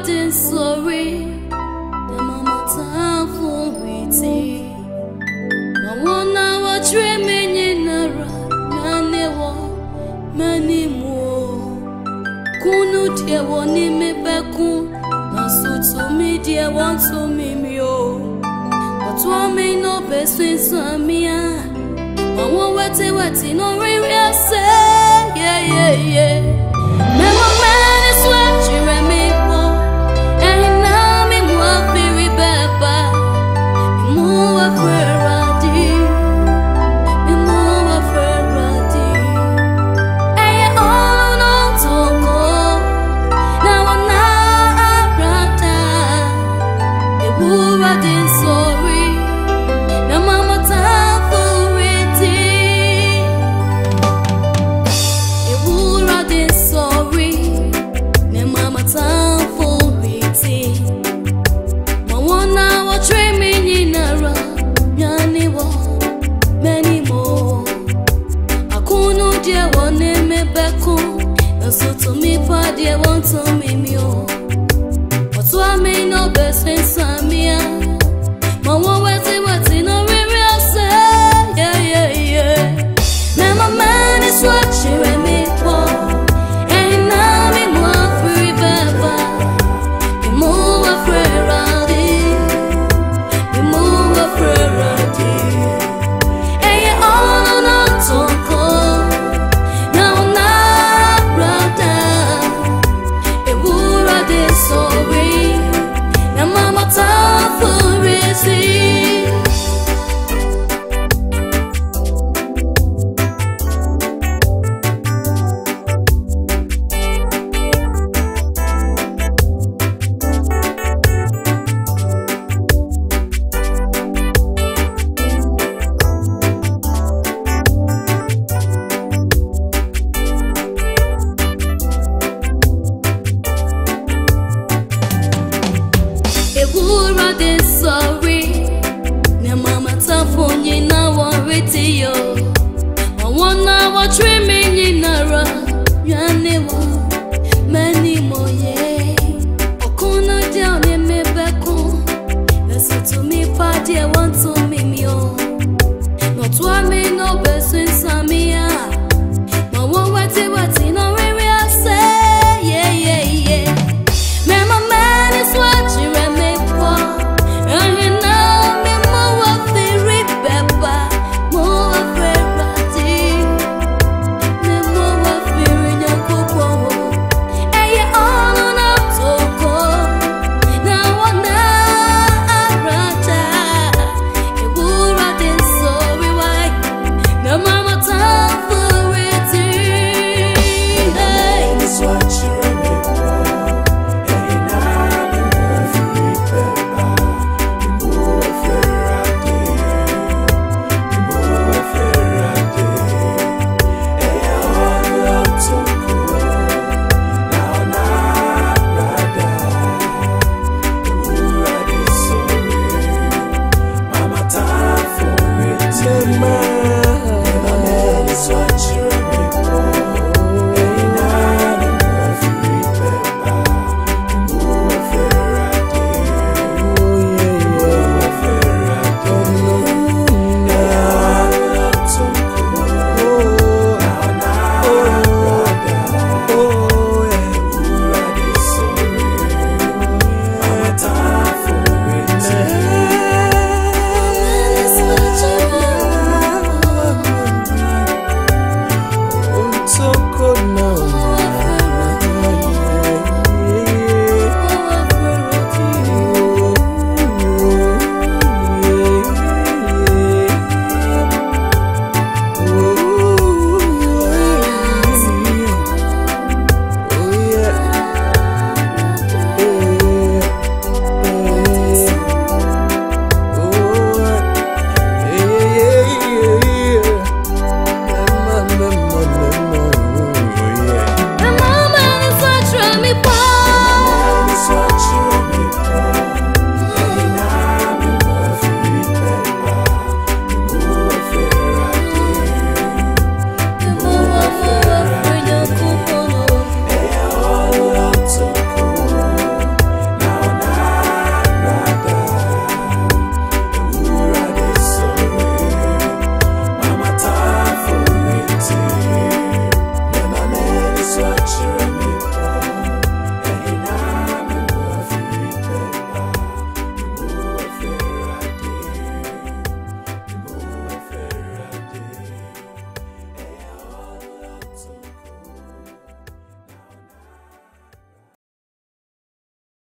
didn't sorry. The mama time for waiting. I wanna watch dreaming in a many more. Kunu dear one in me beku. Na so to me dear want to me yo. But one me no best with some ya. I won't wait no real say yeah. Memo man is what you me for. And now me more very bad. More afraid. So to me, party, I want to